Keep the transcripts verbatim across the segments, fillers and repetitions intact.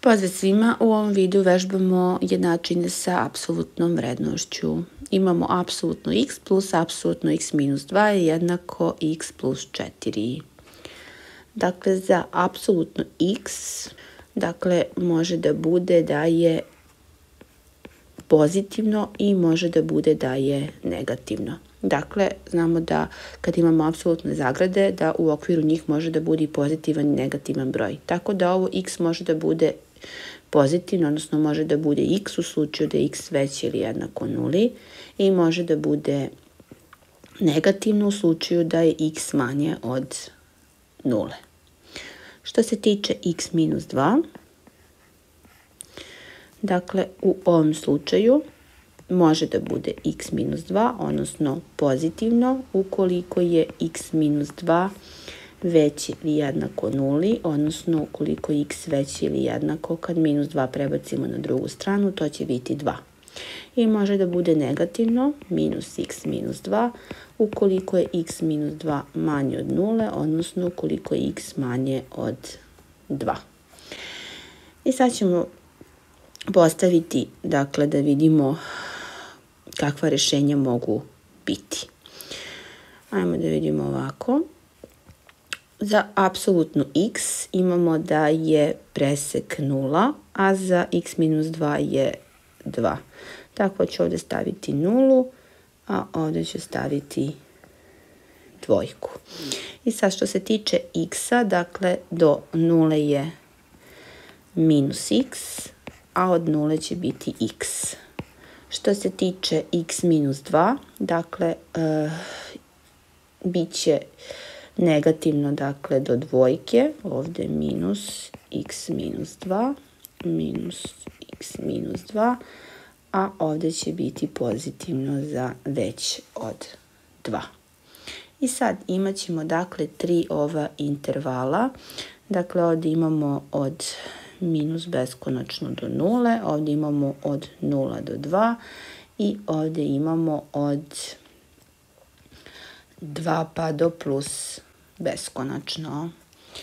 Pozdrav svima, u ovom videu vežbamo jednačine sa apsolutnom vrednošću. Imamo apsolutno x plus apsolutno x minus dva je jednako x plus četiri. Dakle, za apsolutno x, dakle, može da bude da je pozitivno i može da bude da je negativno. Dakle, znamo da kad imamo apsolutne zagrade, da u okviru njih može da bude i pozitivan i negativan broj. Tako da ovo x može da bude pozitivno, odnosno može da bude x u slučaju da je x veći ili jednako nuli i može da bude negativno u slučaju da je x manje od nule. Što se tiče x minus dva, dakle, u ovom slučaju može da bude x minus dva, odnosno pozitivno, ukoliko je x minus dva veći ili jednako nuli, odnosno ukoliko je x veći ili jednako, kad minus dva prebacimo na drugu stranu, to će biti dva. I može da bude negativno, minus x minus dva, ukoliko je x minus dva manje od nule, odnosno ukoliko je x manje od dva. I sad ćemo postaviti, dakle, da vidimo kakva rješenja mogu biti. Ajmo da vidimo ovako. Za apsolutno x imamo da je presek nula, a za x minus dva je dva. Tako ću ovdje staviti nulu, a ovdje ću staviti dvojku. I sad što se tiče x-a, dakle, do nule je minus x, a od nule će biti x. Što se tiče x minus dva, dakle, e, bit će negativno, dakle, do dvojke, ovdje minus x minus dva, minus x minus dva, a ovdje će biti pozitivno za već od dva. I sad imat ćemo, dakle, tri ova intervala. Dakle, ovdje imamo od minus beskonačno do nule, ovdje imamo od nula do dva i ovdje imamo od dva pa do plus beskonačno.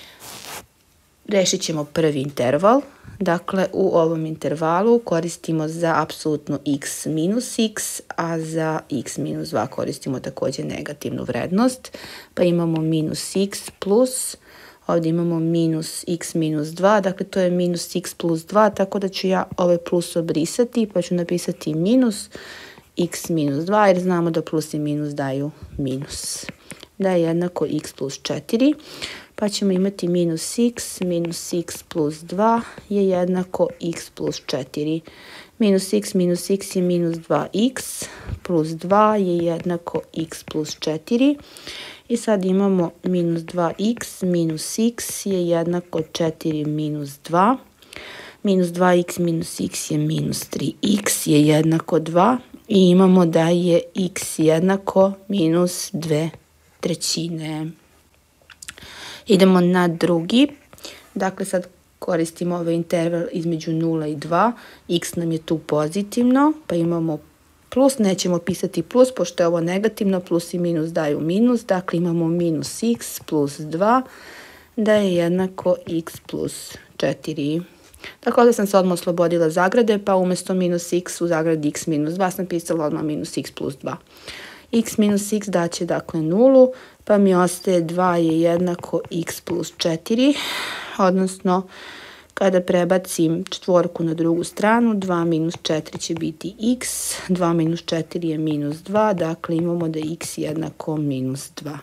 Rešit ćemo prvi interval. Dakle, u ovom intervalu koristimo za apsolutno x minus x, a za x minus dva koristimo također negativnu vrednost. Pa imamo minus x plus, ovdje imamo minus x minus dva, dakle to je minus x plus dva, tako da ću ja ovaj plus obrisati, pa ću napisati minus x minus dva, jer znamo da plus i minus daju minus. Da je jednako x plus četiri, pa ćemo imati minus x, minus x plus dva je jednako x plus četiri. Minus x minus x je minus dva x, plus dva je jednako x plus četiri. I sad imamo minus dva x, minus x je jednako četiri minus dva. Minus dva x minus x je minus tri x je jednako dva. I imamo da je x jednako minus dve trećine. Idemo na drugi. Dakle, sad koristimo ovaj interval između nula i dva. X nam je tu pozitivno, pa imamo plus, nećemo pisati plus, pošto je ovo negativno, plus i minus daju minus. Dakle, imamo minus x plus dva, da je jednako x plus četiri. Tako da sam se odmah oslobodila zagrade, pa umjesto minus x u zagradi x minus dva sam pisala odmah minus x plus dva. X minus x daće, dakle, nulu, pa mi ostaje dva je jednako x plus četiri, odnosno kada prebacim četvorku na drugu stranu, dva minus četiri će biti x, dva minus četiri je minus dva, dakle imamo da je x jednako minus dva.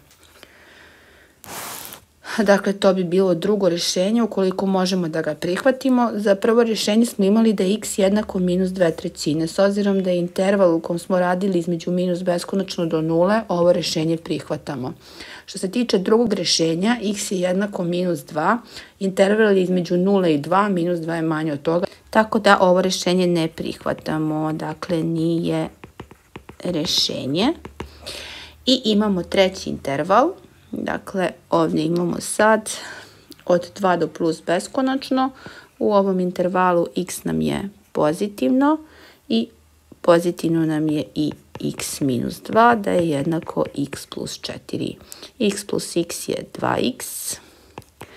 Dakle, to bi bilo drugo rješenje, ukoliko možemo da ga prihvatimo. Za prvo rješenje smo imali da je x jednako minus dve trećine. S obzirom da je interval u kom smo radili između minus beskonačno do nule, ovo rješenje prihvatamo. Što se tiče drugog rješenja, x je jednako minus dva, interval je između nula i dva, minus dva je manje od toga, tako da ovo rješenje ne prihvatamo, dakle nije rješenje. I imamo treći interval. Dakle, ovdje imamo sad od dva do plus beskonačno. U ovom intervalu x nam je pozitivno i pozitivno nam je i x minus dva, da je jednako x plus četiri. X plus x je dva x,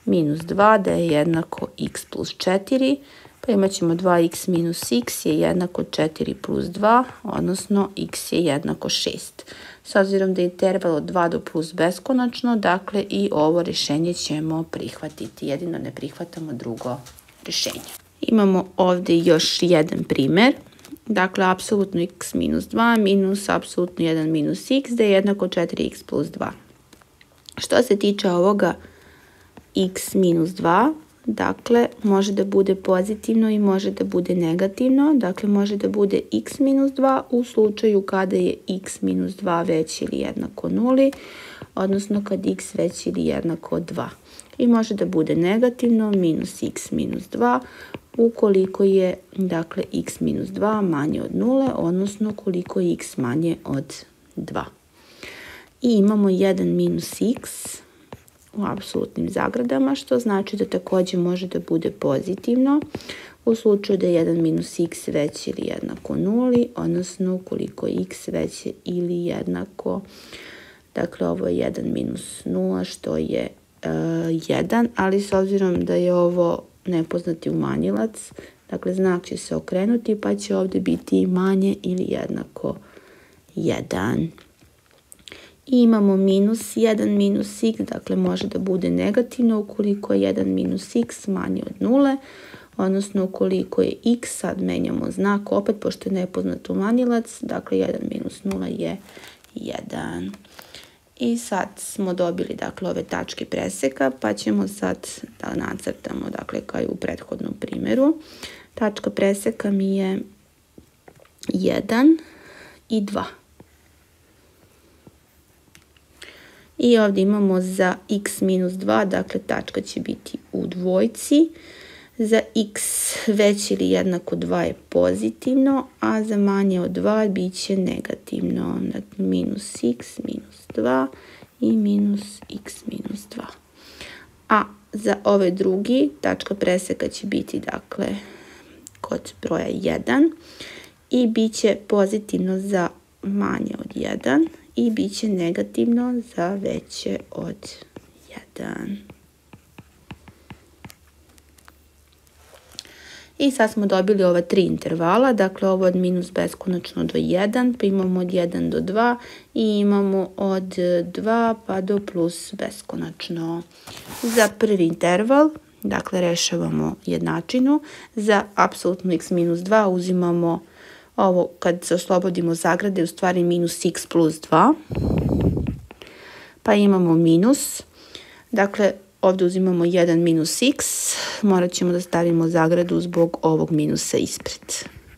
minus dva da je jednako x plus četiri, pa imat ćemo dva x minus x je jednako četiri plus dva, odnosno x je jednako šest. S obzirom da je interval od dva do plus beskonačno, dakle i ovo rješenje ćemo prihvatiti, jedino ne prihvatamo drugo rješenje. Imamo ovdje još jedan primjer, dakle apsolutno x minus dva minus apsolutno jedan minus x da je jednako četiri x plus dva. Što se tiče ovoga x minus dva, dakle može da bude pozitivno i može da bude negativno, dakle može da bude x minus dva u slučaju kada je x minus dva veći ili jednako nuli, odnosno kad x veći ili jednako dva. I može da bude negativno minus x minus dva ukoliko je dakle x minus dva manje od nule, odnosno koliko je x manje od dva. I imamo jedan minus x u apsolutnim zagradama, što znači da također može da bude pozitivno u slučaju da je jedan minus x veći ili jednako nuli, odnosno ukoliko je x veće ili jednako, dakle ovo je jedan minus nula što je uh, jedan, ali s obzirom da je ovo nepoznati umanjilac, dakle znak će se okrenuti pa će ovdje biti manje ili jednako jedan. I imamo minus jedan minus x, dakle može da bude negativno ukoliko je jedan minus x manje od nule, odnosno ukoliko je x, sad menjamo znak opet pošto je nepoznat umanilac, dakle jedan minus nula je jedan. I sad smo dobili dakle ove tačke preseka, pa ćemo sad da nacrtamo dakle kao i u prethodnom primjeru. Tačka preseka mi je jedan i dva. I ovdje imamo za x minus dva, dakle tačka će biti u dvojci. Za x veći ili jednako dva je pozitivno, a za manje od dva bit će negativno. Dakle, minus x minus dva i minus x minus dva. A za ove drugi, tačka preseka će biti dakle kod broja jedan i bit će pozitivno za manje od jedan i bit će negativno za veće od jedan. I sad smo dobili ova tri intervala, dakle ovo od minus beskonačno do jedan, pa imamo od jedan do dva i imamo od dva pa do plus beskonačno. Za prvi interval, dakle rešavamo jednačinu, za apsolutno x minus dva uzimamo ovo kad se oslobodimo zagrade, u stvari minus x plus dva, pa imamo minus, dakle ovdje uzimamo jedan minus x, morat ćemo da stavimo zagradu zbog ovog minusa ispred.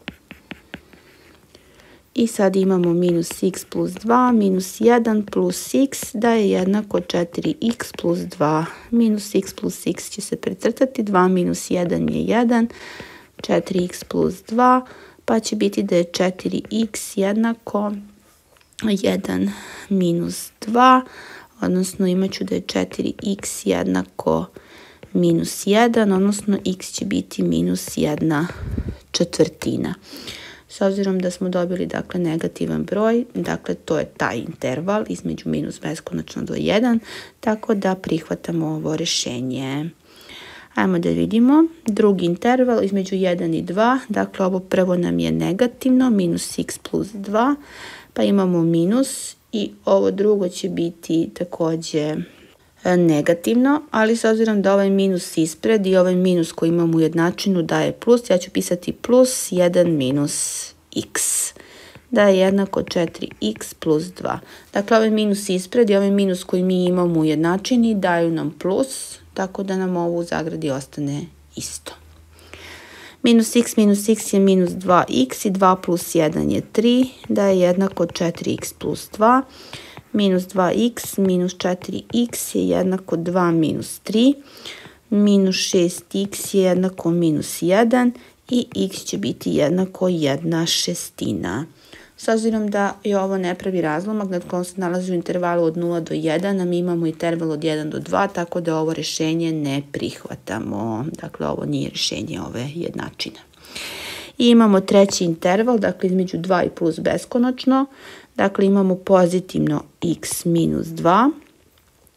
I sad imamo minus x plus dva, minus jedan plus x da je jednako četiri x plus dva. Minus x plus x će se precrtati, dva minus jedan je jedan, četiri x plus dva, pa će biti da je četiri x jednako jedan minus dva, odnosno imat ću da je četiri x jednako minus jedan, odnosno x će biti minus jedna četvrtina. S obzirom da smo dobili dakle negativan broj, dakle to je taj interval između minus beskonačno do jedan, tako da prihvatamo ovo rješenje. Ajmo da vidimo drugi interval između jedan i dva, dakle ovo prvo nam je negativno, minus x plus dva, pa imamo minus i ovo drugo će biti također negativno, ali s obzirom da ovaj minus ispred i ovaj minus koji imamo u jednačinu daje plus, ja ću pisati plus jedan minus x, da je jednako četiri x plus dva. Dakle, ovaj minus ispred i ovaj minus koji mi imamo u jednačini daju nam plus, tako da nam ovo u zagradi ostane isto. Minus x minus x je minus dva x i dva plus jedan je tri, da je jednako četiri x plus dva. Minus dva x minus četiri x je jednako dva minus tri. Minus šest x je jednako minus jedan i x će biti jednako jedna šestina. S obzirom da je ovo nepravi razlomak nad kojom se nalazi u intervalu od nula do jedan, a mi imamo interval od jedan do dva, tako da ovo rješenje ne prihvatamo. Dakle, ovo nije rješenje ove jednačine. I imamo treći interval, dakle između dva i plus beskonačno. Dakle, imamo pozitivno x minus dva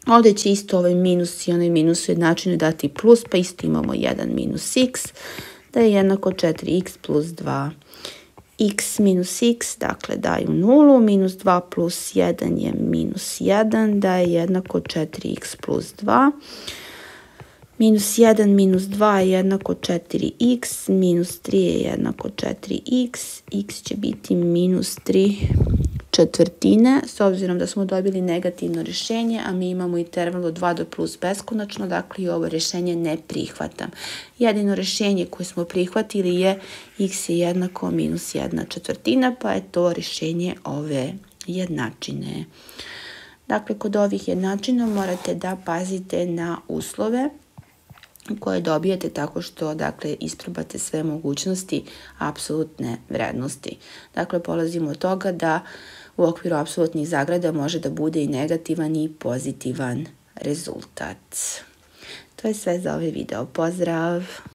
Ovdje će isto ovaj minus i onaj minus u jednačini dati plus, pa isto imamo jedan minus x, da je jednako četiri x plus dva. X minus x, dakle, daju nulu, minus dva plus jedan je minus jedan, da je jednako četiri x plus dva. Minus jedan minus dva je jednako četiri x, minus tri je jednako četiri x, x će biti minus tri četvrtine, s obzirom da smo dobili negativno rješenje, a mi imamo interval od dva do plus beskonačno, dakle i ovo rješenje ne prihvatam. Jedino rješenje koje smo prihvatili je x je jednako minus jedna četvrtina, pa je to rješenje ove jednačine. Dakle, kod ovih jednačina morate da pazite na uslove koje dobijete tako što, dakle, isprobate sve mogućnosti apsolutne vrednosti. Dakle, polazimo od toga da u okviru apsolutnih zagrada može da bude i negativan i pozitivan rezultat. To je sve za ovaj video. Pozdrav!